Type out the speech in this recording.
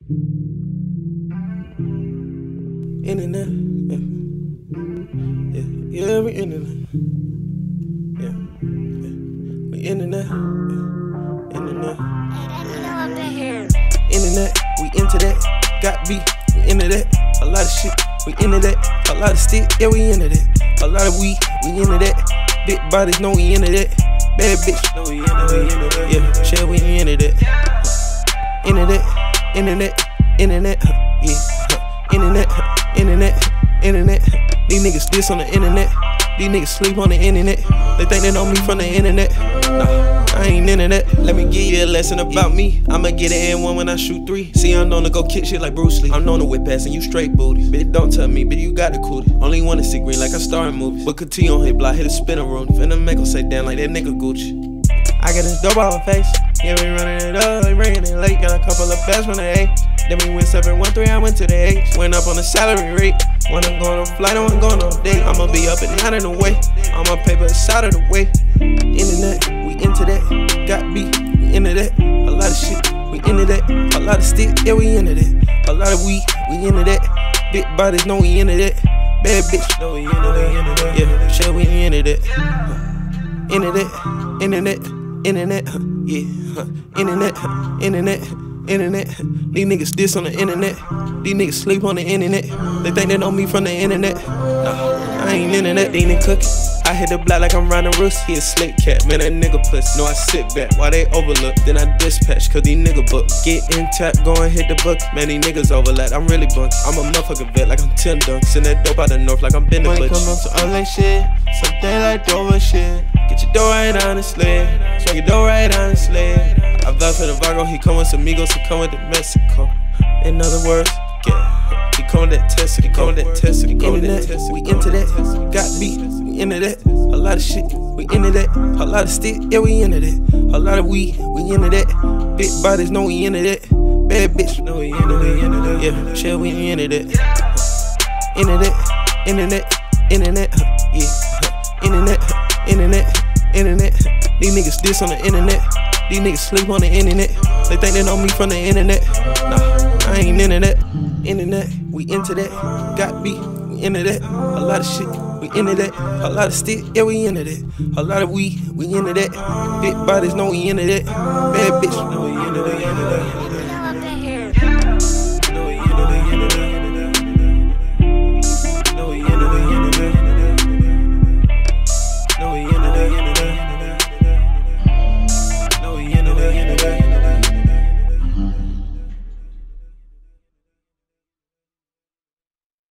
Internet, yeah, we internet, yeah, we internet, internet, internet, we into that, got beat, we into that, a lot of shit, we into that, a lot of stick, yeah, we into that, a lot of weed, we into that, big bodies, know we into that, bad bitch, know we into that, yeah, shit, we into that, internet, yeah, internet, these niggas diss on the internet, these niggas sleep on the internet, they think they know me from the internet, nah, I ain't into that. Let me give you a lesson about me, I'ma get it in one when I shoot three. See, I'm known to go kick shit like Bruce Lee, I'm known to whip ass and you straight booty. Bitch, don't tell me, bitch, you got the cootie. Only wanna see green like I star in movies. Booker T on his block, hit a spinner room. Finna make him say damn like that nigga Gucci. I got this dope out my face, yeah, we running it up, they bringing it late. Got a couple of bets from the A. Then we went 7-1-3, I went to the H. Went up on the salary rate. When I'm going on flight, I wasn't going on date. I'ma be up and out in the way. All my paper is out of the way. Internet, we into that. Got beat, we into that. A lot of shit, we into that. A lot of stick, yeah, we into that. A lot of weed, we into that. Big bodies, know we into that. Bad bitch, know we into that. Yeah, shit, we into that. Internet, yeah, internet, these niggas diss on the internet, these niggas sleep on the internet, they think they know me from the internet, nah, I ain't into that, they ain't cooking. I hit the block like I'm Ronald Roos, he a slick cat, man that nigga puss. No, I sit back while they overlook, then I dispatch, cause these nigga book. Get in tap, go and hit the book, man these niggas overlap, I'm really bunked. I'm a motherfucker vet like I'm Tim Dunn, send that dope out the north like I'm Ben the Butch. Come up to all that shit, something like Dover shit. Get your dough right on the sled, swag your dough right on the sled. I vouch for the Vago, he come with some Migos, he come with the Mexico. In other words, yeah, he come with that Tesla, he come with that Tesla, he come with that Tesla. We into that, got beat, we into that. A lot of shit, we into that. A lot of stick, yeah, we into that. A lot of weed, we into that. Big bodies, know we into that. Bad bitch, know we into that. Yeah, shit, we into that. Internet, yeah, internet. These niggas diss on the internet. These niggas sleep on the internet. They think they know me from the internet. Nah, I ain't into that. Internet, we into that. Got beat, we into that. A lot of shit, we into that. A lot of stick, yeah, we into that. A lot of weed, we into that. Big bodies, know we into that. Bad bitch, know we into that.